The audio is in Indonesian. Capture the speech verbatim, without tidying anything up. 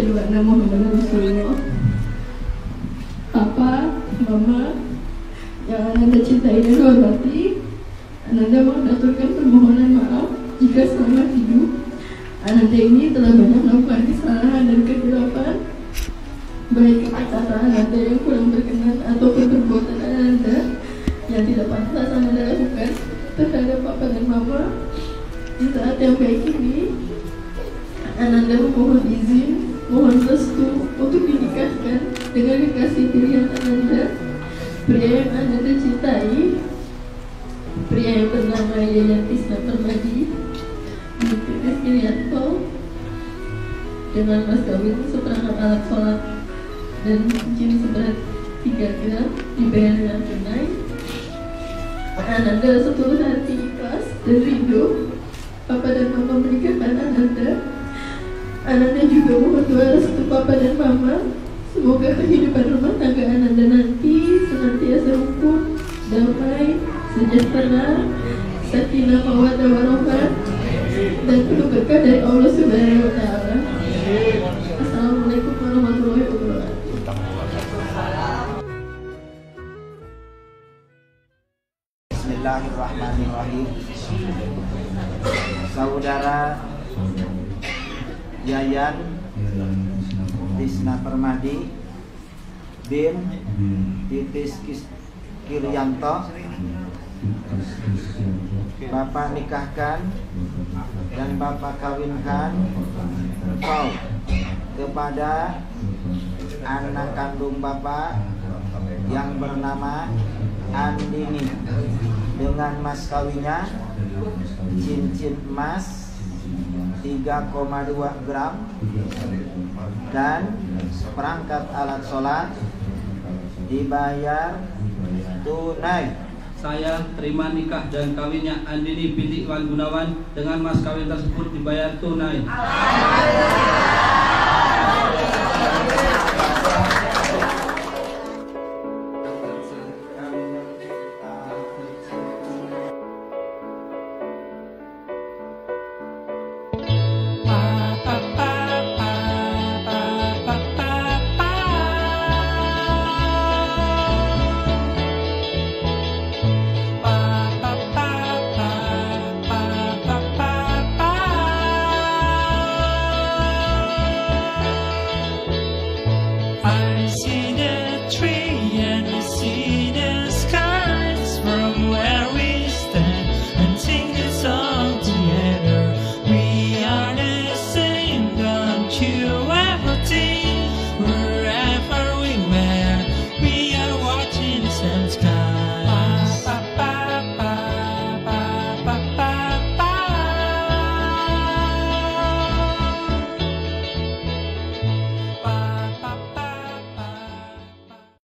asyhadu anna Muhammadar Rasulullah. Papa, Mama yang Ananda cintai dan hormati, Ananda mengaturkan permohonan maaf jika selama hidup Ananda ini telah banyak melakukan kesalahan dan kegelapan, baik kata-kata Ananda yang kurang berkenan ataupun perbuatan Ananda yang tidak pantas Ananda lakukan terhadap Papa dan Mama. Di saat yang baik ini, Ananda memohon izin, mohon restu untuk dinikahkan dengan kekasih pilihan Ananda, pria yang Ananda cintai, pria yang bernama Yayan Tisna Permadi binti Rizkirianto, dengan mas kawin seperangkat alat sholat dan cincin seberat tiga gram dibayar dengan tunai. Ananda setulus hati ikhlas dan rindu Papa dan Mama menikahkan Ananda. Ananda juga mohon doa restu Papa dan Mama, semoga kehidupan rumah tangga Ananda nanti senantiasa rukun, damai, sejahtera, sakinah, mawaddah warahmah, dan penuh berkah dari Allah Subhanahu wa Ta'ala. Assalamualaikum warahmatullahi wabarakatuh. Bismillahirrahmanirrahim. Saudara Yayan Tisna Permadi bin Titis Kirianto, Bapak nikahkan dan Bapak kawinkan engkau kepada anak kandung Bapak yang bernama Andini dengan mas kawinnya cincin emas tiga koma dua gram dan seperangkat alat sholat dibayar tunai. Saya terima nikah dan kawinnya Andini binti Iwan Gunawan dengan mas kawin tersebut dibayar tunai.